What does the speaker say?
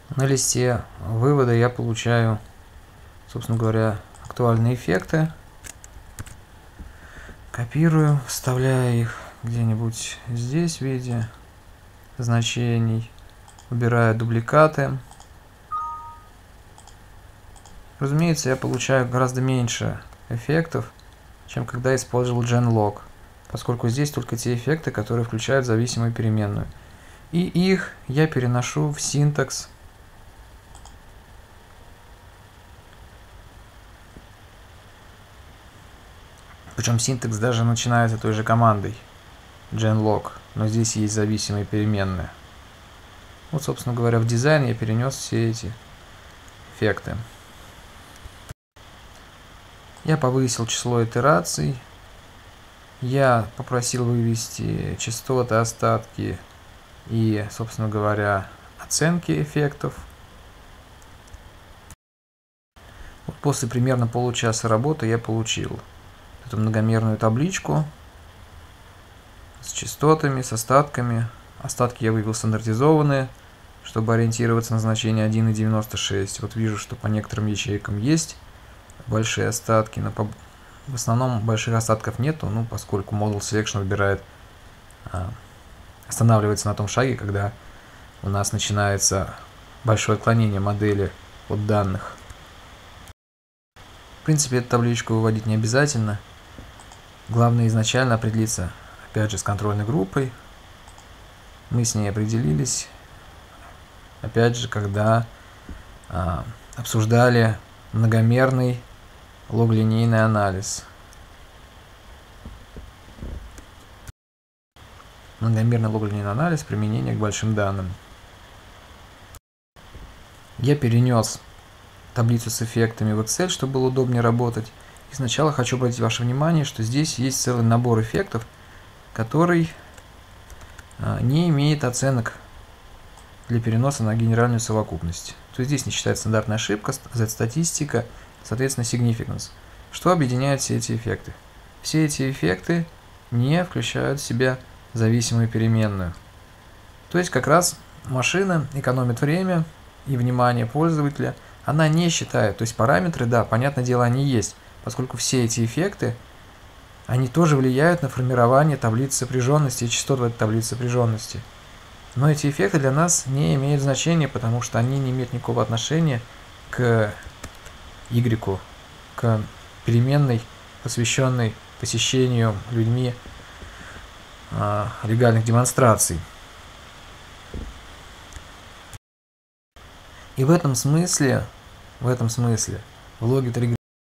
На листе вывода я получаю, собственно говоря, актуальные эффекты. Копирую, вставляю их где-нибудь здесь в виде значений. Убираю дубликаты. Разумеется, я получаю гораздо меньше эффектов, чем когда использовал GenLog, поскольку здесь только те эффекты, которые включают зависимую переменную. И их я переношу в синтакс. Причем синтакс даже начинается той же командой GenLog, но здесь есть зависимые переменные. Вот, собственно говоря, в дизайн я перенес все эти эффекты. Я повысил число итераций. Я попросил вывести частоты, остатки и, собственно говоря, оценки эффектов. Вот после примерно получаса работы я получил эту многомерную табличку с частотами, с остатками. Остатки я вывел стандартизованные, чтобы ориентироваться на значение 1,96. Вот вижу, что по некоторым ячейкам есть большие остатки, но в основном больших остатков нету, поскольку Model Selection выбирает, останавливается на том шаге, когда у нас начинается большое отклонение модели от данных. В принципе, эту табличку выводить не обязательно. Главное изначально определиться, опять же, с контрольной группой. Мы с ней определились, опять же, когда обсуждали многомерный лог-линейный анализ. Многомерный лог-линейный анализ применения к большим данным. Я перенес таблицу с эффектами в Excel, чтобы было удобнее работать. И сначала хочу обратить ваше внимание, что здесь есть целый набор эффектов, который не имеет оценок для переноса на генеральную совокупность. То есть здесь не считается стандартная ошибка, Z-статистика, соответственно, significance. Что объединяет все эти эффекты? Все эти эффекты не включают в себя зависимую переменную. То есть как раз машина экономит время и внимание пользователя. Она не считает, то есть параметры, да, понятное дело, они есть, поскольку все эти эффекты, они тоже влияют на формирование таблицы сопряженности и частот в этой таблице сопряженности. Но эти эффекты для нас не имеют значения, потому что они не имеют никакого отношения к Y, к переменной, посвященной посещению людьми легальных демонстраций. И в этом смысле в логе